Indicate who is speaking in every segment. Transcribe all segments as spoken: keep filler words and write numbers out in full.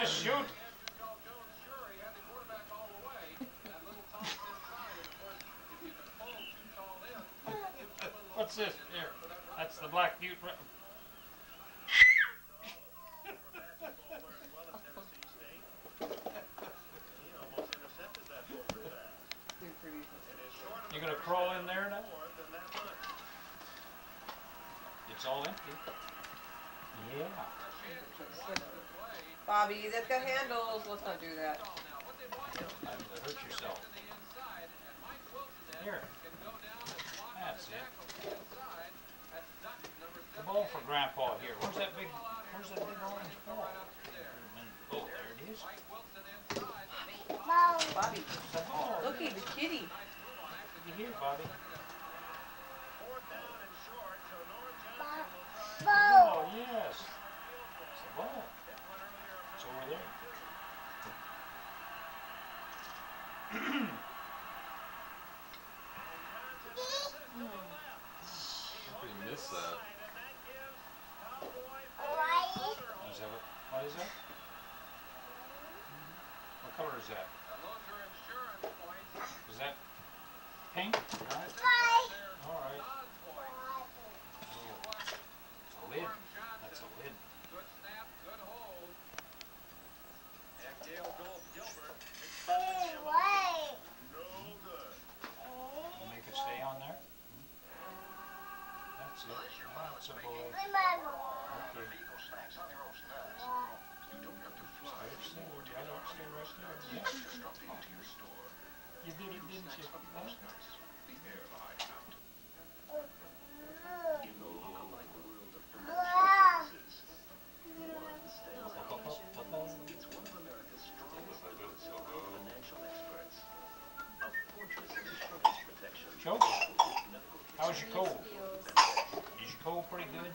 Speaker 1: Just shoot. What's this? Here. That's the Black Butte. You gonna crawl in there now? It's all empty. Yeah.
Speaker 2: Bobby, that's got handles. Let's not do that.
Speaker 1: Not to hurt yourself. Here. That's it. The ball for Grandpa here. Where's that big? Where's that big orange ball? Oh, there it is.
Speaker 2: Bobby,
Speaker 1: The ball.
Speaker 2: looky, the kitty.
Speaker 1: You hear, Bobby? Oh, yes. It's the ball. It's over there.
Speaker 3: We missed that.
Speaker 1: Is that what, what is that? What color is that? Is that pink? Right. All right. Oh, it's a lid. That's a lid. You make it stay on there? That's it. That's a ball. Okay. Stay, stay, right up, stay right there. Yeah. You did it, didn't you? Huh? Joe, how was your cold? Is your cold pretty good?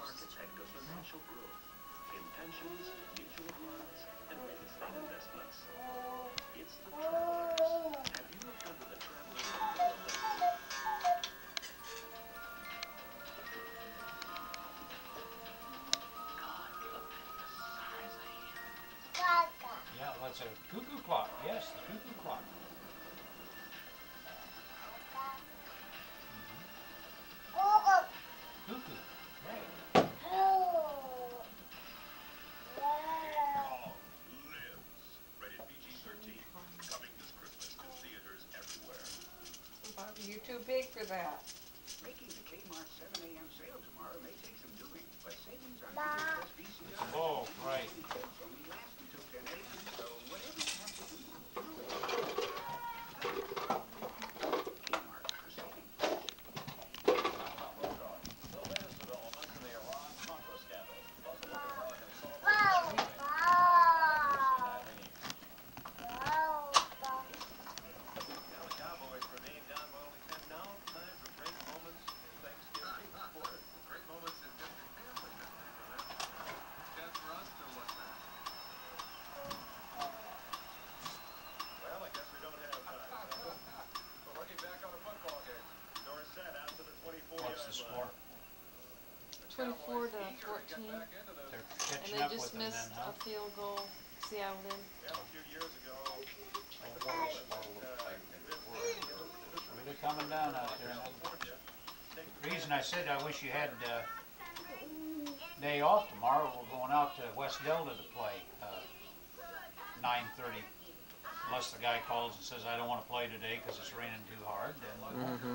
Speaker 1: Yeah, well, it's a cuckoo clock. Yes, the cuckoo clock. Cuckoo, right.
Speaker 2: Bobby, you're too big for that.
Speaker 4: Making the Kmart seven A M sale tomorrow may take some doing, but savings on S B C
Speaker 1: It's a ball, right.
Speaker 4: only last until ten A M, so whatever you have to do, do it. Kmart for saving.
Speaker 5: The latest developments in the Iran-Contra scandal. Plus a look at American soldiers.
Speaker 6: Now the Cowboys remain down by only ten now. Time for great moments in Thanksgiving sport.
Speaker 7: Great moments in different family business. Chance for us to look back.
Speaker 6: Well, I guess we don't have time.
Speaker 7: We're looking back on a football game.
Speaker 6: Door set out to the twenty-four
Speaker 1: What's the score?
Speaker 8: twenty-four to fourteen.
Speaker 1: They're
Speaker 8: And
Speaker 1: catching
Speaker 8: they
Speaker 1: up
Speaker 8: just
Speaker 1: with them
Speaker 8: missed
Speaker 1: then, huh?
Speaker 8: a field goal. Seattle did.
Speaker 6: Yeah, a few years ago.
Speaker 1: Really coming down out there. The reason I said I wish you had uh, day off tomorrow, we're going out to West Delta to play uh, nine thirty. Unless the guy calls and says I don't want to play today because it's raining too hard, then we won't.
Speaker 3: Mm-hmm.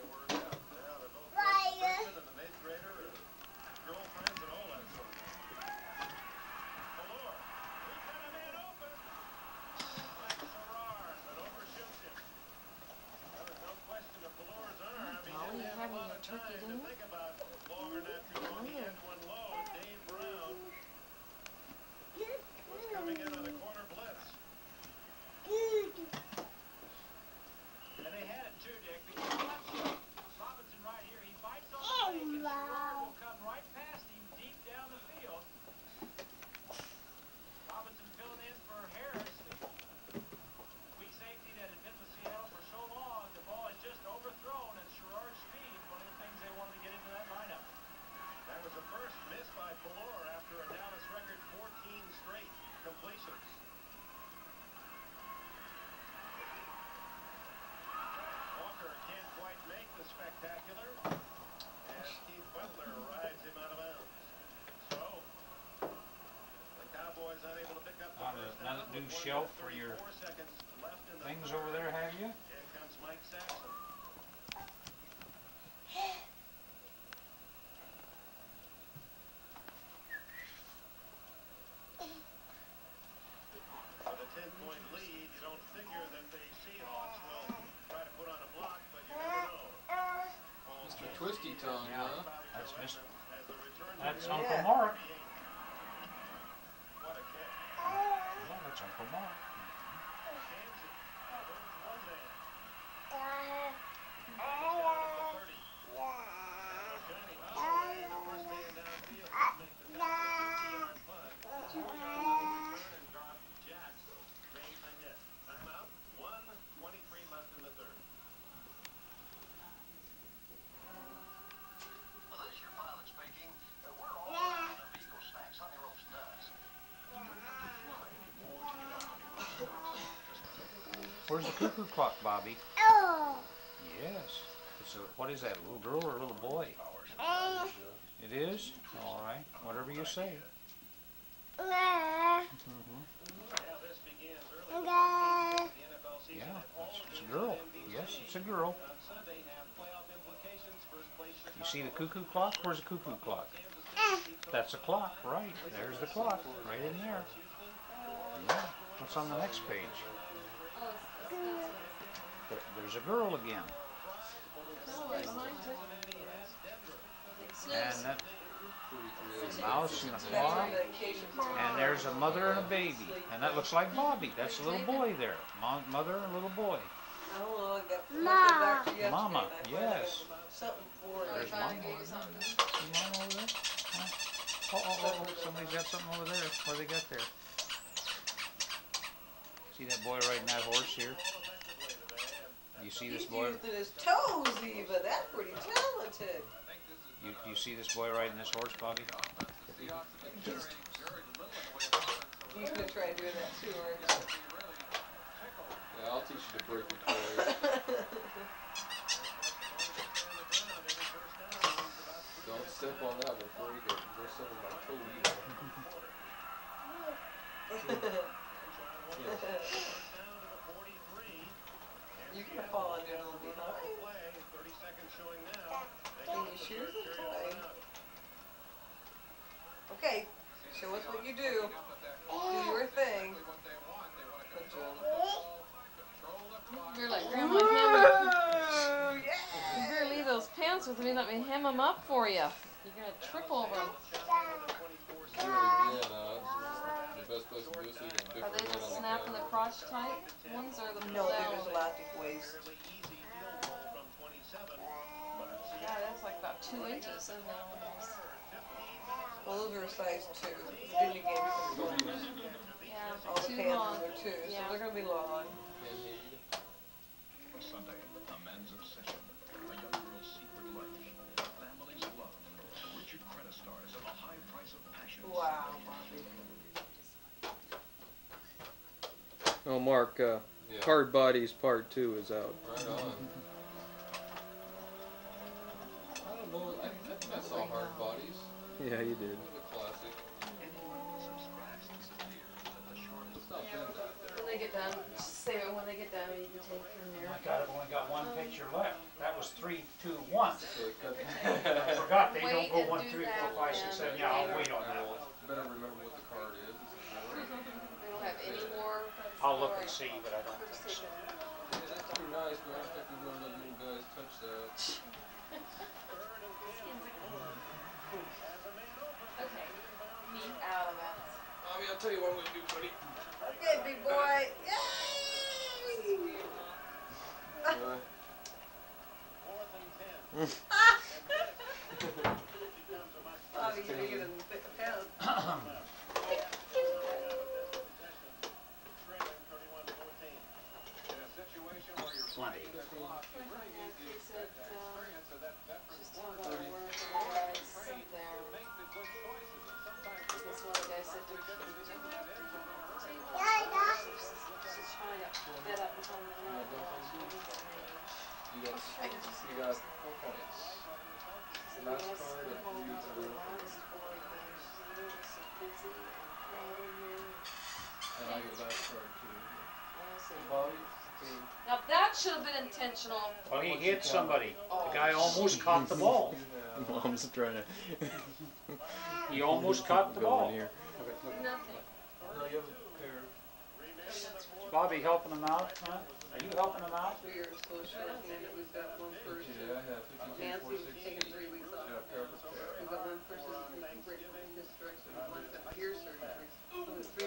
Speaker 8: Molly, you're having your turkey dinner?
Speaker 6: Coming in on a corner blitz. And they had it too, Dick, because was unable to pick up the
Speaker 1: On
Speaker 6: first
Speaker 1: another
Speaker 6: down
Speaker 1: new
Speaker 6: before
Speaker 1: shelf
Speaker 6: you
Speaker 1: for your
Speaker 6: had thirty-four seconds left in the
Speaker 1: things
Speaker 6: third.
Speaker 1: over there, have you?
Speaker 6: In comes Mike Saxon. With a ten-point lead, you don't figure that the Seahawks will try to put on a block, but you never know.
Speaker 3: Mister Twisty Tongue,
Speaker 1: Yeah.
Speaker 3: huh?
Speaker 1: That's Mister
Speaker 6: As the return
Speaker 1: That's
Speaker 2: Yeah.
Speaker 1: Uncle Mark.
Speaker 6: What a kick.
Speaker 1: Yeah, that's Uncle Mark.
Speaker 6: Kansas. There's one man.
Speaker 5: This is your pilot speaking. Uh, We're all fans of Eagle Snacks, Honey Roast Nuts.
Speaker 1: Where's the cuckoo clock, Bobby? Yes. It's a, what is that, a little girl or a little boy? It is? All right. Whatever you say. Mm-hmm.
Speaker 6: Now this begins early with the N F L season.
Speaker 1: Yeah,
Speaker 6: And all
Speaker 1: it's, it's a
Speaker 6: games
Speaker 1: girl.
Speaker 6: on N B C
Speaker 1: Yes, it's a girl.
Speaker 6: on Sunday have playoff implications. First place
Speaker 1: You see the
Speaker 6: Chicago
Speaker 1: cuckoo clock? Where's the cuckoo clock?
Speaker 6: Kansas City keeps
Speaker 1: That's a clock, right. There's the clock, right in there. Yeah. What's on the next page?
Speaker 8: Oh, it's, it's, that's
Speaker 1: There, there's a girl again.
Speaker 8: no, right behind her.
Speaker 1: And
Speaker 8: Snoops.
Speaker 1: that
Speaker 3: forty-three.
Speaker 1: a mouse and a
Speaker 2: That's
Speaker 1: clock.
Speaker 2: on the occasion to
Speaker 1: And there's a mother and a baby. And that looks like Bobby. That's a little boy there. Mo- Mother and a little boy.
Speaker 2: I don't know, I got looked at doctor yesterday.
Speaker 1: Mama,
Speaker 2: and I finally
Speaker 1: yes.
Speaker 2: got something for
Speaker 8: Oh,
Speaker 2: it.
Speaker 1: There's
Speaker 8: he finally
Speaker 1: Mama.
Speaker 8: gave you something.
Speaker 1: See Mama over there? Huh? Oh, oh, oh, oh, somebody's got something over there. What do they got there? See that boy riding that horse here? You see this
Speaker 2: He's
Speaker 1: boy?
Speaker 2: using his toes even. That's pretty talented.
Speaker 1: You, you see this boy riding this horse, Bobby?
Speaker 2: He's gonna try doing that too, aren't
Speaker 3: Yeah, I'll teach you to break the toys. Don't step on that one, break it. There's some of my toe either.
Speaker 2: You can fall under a little behind. And your shoes are tied. Okay, show us what you do. Do your thing. Good job.
Speaker 8: You're like Grandma Hammer.
Speaker 2: Oh,
Speaker 8: You
Speaker 2: yeah!
Speaker 8: better leave those pants with me. Let me hem them up for you. You're gonna trip over them.
Speaker 3: Do it again, uh, the best place to do it so you can dip
Speaker 8: Are
Speaker 3: your
Speaker 8: they
Speaker 3: head
Speaker 8: the
Speaker 3: on the
Speaker 8: snap and the
Speaker 3: camera.
Speaker 8: crotch tight ones or the
Speaker 2: No,
Speaker 8: pull
Speaker 2: they're
Speaker 8: down
Speaker 2: just
Speaker 8: ones?
Speaker 2: elastic waist.
Speaker 8: Yeah, that's like about two inches, isn't it? Almost.
Speaker 2: Well, those are a size two. Virginia gave me some ones.
Speaker 8: Yeah,
Speaker 2: All the
Speaker 8: too
Speaker 2: pants
Speaker 8: long.
Speaker 2: are two, so
Speaker 8: Yeah.
Speaker 2: they're gonna be long.
Speaker 4: Sunday, a man's obsession, a young girl's secret life, a family's love. Richard Crenna stars of a high price of passion.
Speaker 2: Wow, Bobby.
Speaker 9: Oh, Mark, uh,
Speaker 3: Yeah.
Speaker 9: Hard Bodies Part two is out.
Speaker 3: Right on. I don't know. I, I think I saw Hard Bodies.
Speaker 9: Yeah, you did.
Speaker 3: It was a classic.
Speaker 4: Anyone who subscribes disappears at the shortest.
Speaker 3: It's not been that
Speaker 8: When they get done, just save it when they get done. You can take it from
Speaker 1: Oh
Speaker 8: there.
Speaker 1: my God, I've only got one picture left. That was three, two, one.
Speaker 3: So it cut
Speaker 1: I forgot they don't
Speaker 8: Wait
Speaker 1: go
Speaker 8: and
Speaker 1: one,
Speaker 8: do
Speaker 1: three,
Speaker 8: that
Speaker 1: four, five, six,
Speaker 8: and
Speaker 1: seven. Yeah, I'll
Speaker 8: later.
Speaker 1: wait on that one.
Speaker 3: Better remember what the card is. Is it four?
Speaker 8: They don't have any more.
Speaker 1: I'll look and see, but I don't
Speaker 8: First
Speaker 1: think so.
Speaker 8: take it.
Speaker 3: Yeah, that's pretty nice, but I expect we wouldn't let little guys touch that.
Speaker 8: Okay. Me out of that.
Speaker 9: Mommy, I'll tell you what I'm gonna do, buddy.
Speaker 2: Okay, big boy. Yay!
Speaker 3: Uh,
Speaker 2: Bobby, you're bigger than a pound.
Speaker 1: Plenty.
Speaker 8: He said, uh, just tell about one of the guys there. I guess one of the guys said to keep it. She's trying to bed up until the night.
Speaker 3: you got, you got four points. Last card of three to go.
Speaker 8: She's so busy and crowded here.
Speaker 3: I get last card too.
Speaker 8: We'll see.
Speaker 3: Bobby, okay.
Speaker 8: Now that should have been intentional.
Speaker 1: Well, he
Speaker 3: What's your
Speaker 1: hit somebody.
Speaker 8: Oh,
Speaker 1: The guy almost caught the ball.
Speaker 3: You have,
Speaker 9: Mom's trying to.
Speaker 1: He almost caught the
Speaker 9: Go
Speaker 1: ball.
Speaker 9: in here.
Speaker 8: Nothing.
Speaker 3: no, you have a pair.
Speaker 1: Is Bobby helping him out, huh? Are you helping him out?
Speaker 2: We are so short-handed, we've got one person.
Speaker 3: Okay, I have fifty-two,
Speaker 2: Nancy
Speaker 3: four
Speaker 2: was
Speaker 3: sixty.
Speaker 2: taking three weeks off.
Speaker 3: Yeah, pair of pair.
Speaker 2: We've got one person who's taking great hysterectomy, one's got ear surgery, one's